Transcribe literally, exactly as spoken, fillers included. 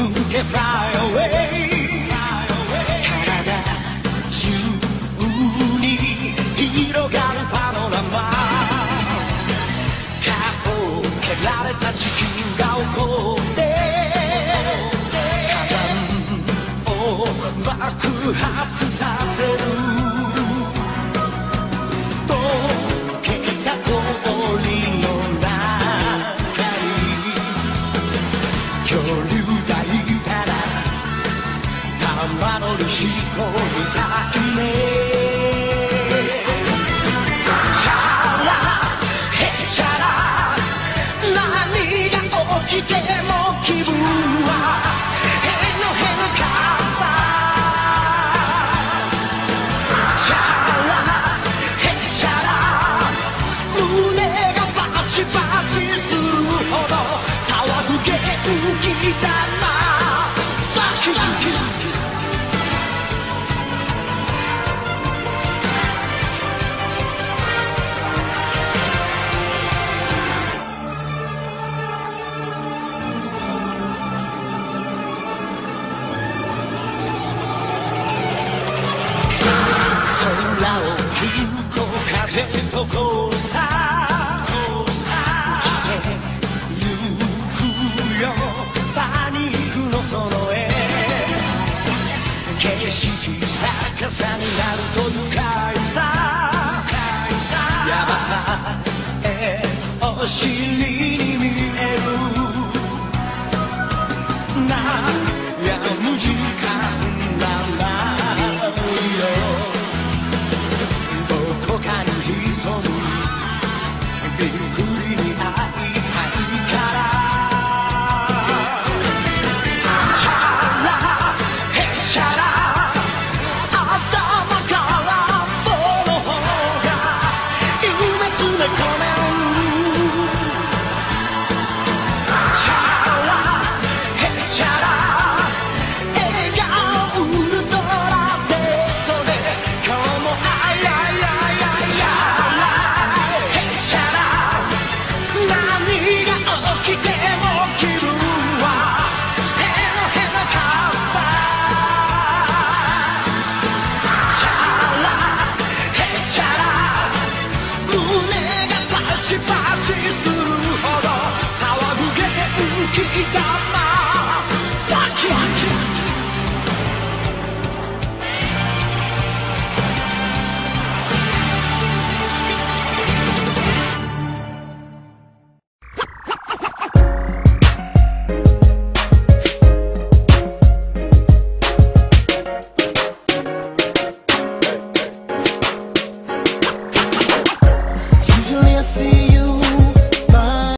け Fly away 体中に広がるパノラマ顔を蹴られた地球が起こって火山を爆発させる溶けた氷の中に恐竜がいたら玉乗りしこみたいねチャラヘチャラ何が起きても気分はへのへのかったチャラヘチャラ胸がバチバチするほど騒ぐ元気だなスターキューキュー空を吹く風とコースター生きてゆくよパニックのその絵景色逆さになると愉快さやばさえお尻